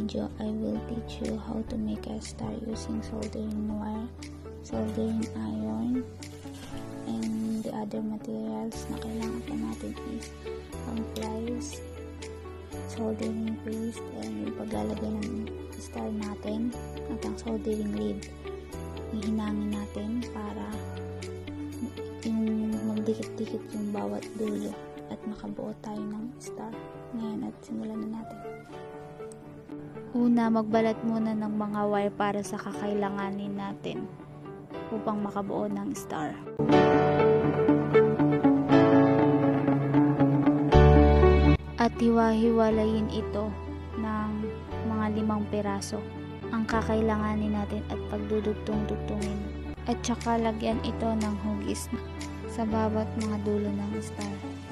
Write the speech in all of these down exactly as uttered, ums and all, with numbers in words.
video, I will teach you how to make a star using soldering wire, soldering iron, and the other materials na kailangan pa natin is ang pliers, soldering paste, and yung paglalagay ng star natin at ang soldering lead. Ihinangin natin para yung magdikit-dikit yung bawat dulo at makabuo tayo ng star. Ngayon at simulan na natin. Una, magbalat muna ng mga wire para sa kakailanganin natin upang makabuo ng star. At hiwa-hiwalayin ito ng mga limang piraso ang kakailanganin natin at pagdudugtong-dugtungin. At saka lagyan ito ng hugis sa bawat mga dulo ng star.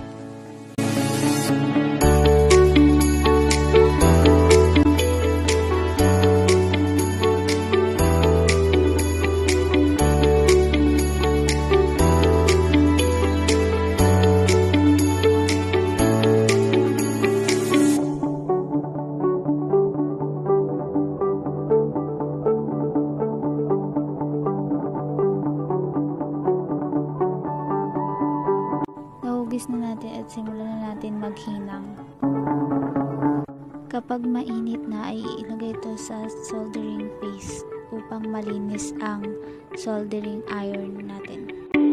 Nahugis na natin at simulan na natin maghinang. Kapag mainit na ay ilagay ito sa soldering paste upang malinis ang soldering iron natin.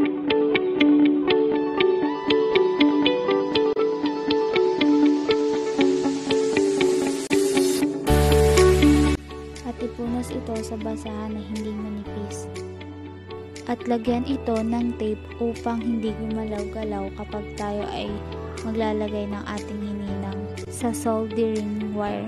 At ipunas ito sa basahan na hindi manipis. At lagyan ito ng tape upang hindi gumalaw-galaw kapag tayo ay maglalagay ng ating hininang sa soldering wire.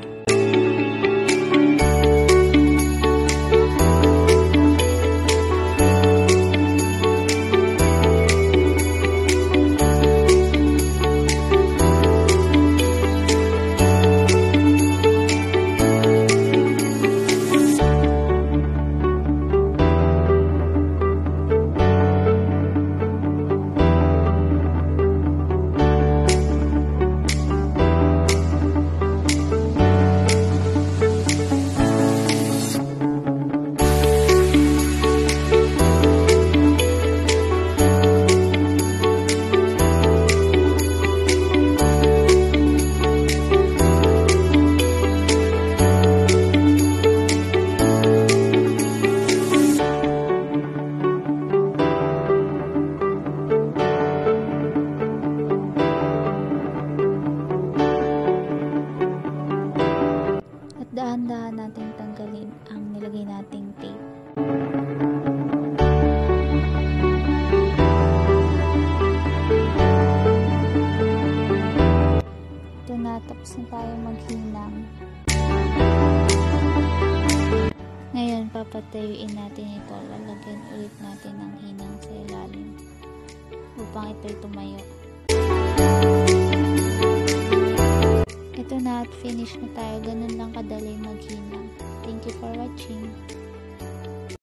Dahan-dahan natin tanggalin ang nilagay nating tape. Ito na, tapos na tayo maghinang. Ngayon, papatayuin natin ito. Lalagyan ulit natin ng hinang sa ilalim upang ito'y tumayo. Ito na at finish na tayo. Ganun lang kadali maghinang. Thank you for watching.